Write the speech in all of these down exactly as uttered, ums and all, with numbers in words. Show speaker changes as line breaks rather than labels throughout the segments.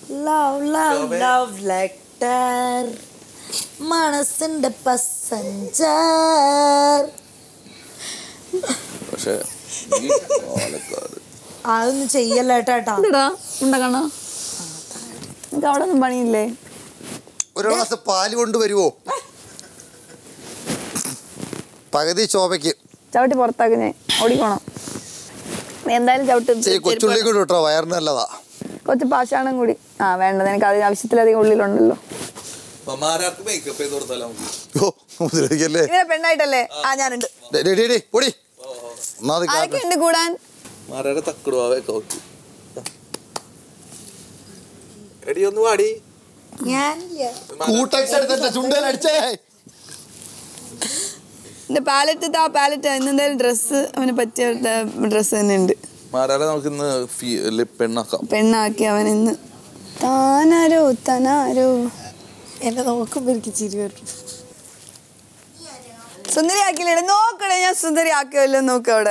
Love, love, love letter. മനസ്സിന്റെ പസഞ്ചർ.
പക്ഷേ
അതൊന്നും ചെയ്യല്ല കേട്ടാ.
ഉണ്ടാക്കണോ? എനിക്ക് അവിടെ ഒന്നും പണിയില്ലേ?
ഒരു ഗ്ലാസ് പാല് കൊണ്ടുവരുവോ? പകുതി ശോഭയ്ക്ക്
ചവിട്ടി പുറത്താക്കി ഞാൻ ഓടിക്കോണം. എന്തായാലും ചവിട്ടി
കൊച്ചുള്ളി കൂടി കേട്ടോ, വയറിന് നല്ലതാ.
കുറച്ച് പാഷാണം കൂടി. ആ വേണ്ടത്, എനിക്ക് അത് ആവശ്യത്തിലധികം ഉള്ളിലുണ്ടല്ലോ. പെണ്ണായിട്ടല്ലേ? ആ ഞാനുണ്ട്. ആരൊക്കെയുണ്ട് കൂടാൻ? എന്റെ പാലറ്റ് ആ പാലറ്റ് ഇന്നെന്തായാലും ഡ്രസ്സ് അവന് പറ്റിയ ഡ്രസ്സ് തന്നെ ഉണ്ട്. പെണ്ണാക്കി അവൻ ഇന്ന്. താനാരോ തനാരോ
എന്നെ നോക്കുമ്പോ എനിക്ക് ചിരി വരും.
സുന്ദരി ആക്കിയില്ലേ? നോക്കണേ, ഞാൻ സുന്ദരി ആക്കിയല്ലോ. നോക്ക അവിടെ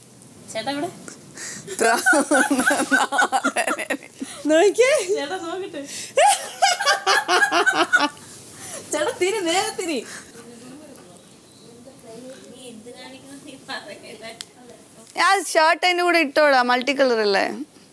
ഞാൻ ഷർട്ട് അതിന്റെ കൂടെ ഇട്ടോടാ, മൾട്ടി കളർ അല്ലേ?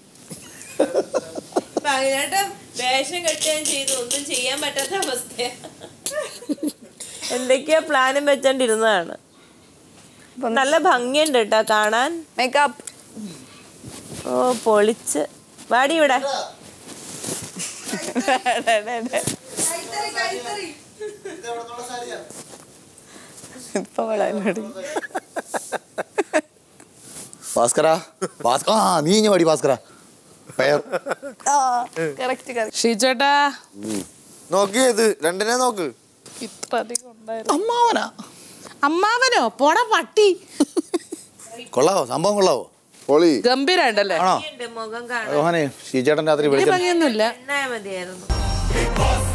വേഷം കെട്ടുകയും ചെയ്തു, ഒന്നും ചെയ്യാൻ പറ്റാത്ത അവസ്ഥയാ. എന്തൊക്കെയാ പ്ലാനും വെച്ചോണ്ടിരുന്നതാണ്. നല്ല ഭംഗിയുണ്ട് കേട്ടോ കാണാൻ.
മേക്കപ്പ്
ഓ പൊളിച്ച്. വാടി ഇവിടെ.
ഭാസ്കര ഭാസ്കര നീ ഇഞ്ഞ പാടി ഭാസ്കര.
ഷീച്ചേട്ടാ
നോക്കിയത് രണ്ടിനെ നോക്ക്.
ഇത്ര അധികം ഉണ്ടായിരുന്നു. അമ്മാവനാ? അമ്മാവനോ? പോടാ പട്ടി.
കൊള്ളാവോ? സംഭവം കൊള്ളാവോ?
പൊളി
ഗംഭീരണ്ടല്ലേ?
മുഖം കാണാൻ
ഷീച്ചേട്ടൻ രാത്രി
ഭംഗിയൊന്നുമില്ല.
മതിയായിരുന്നു.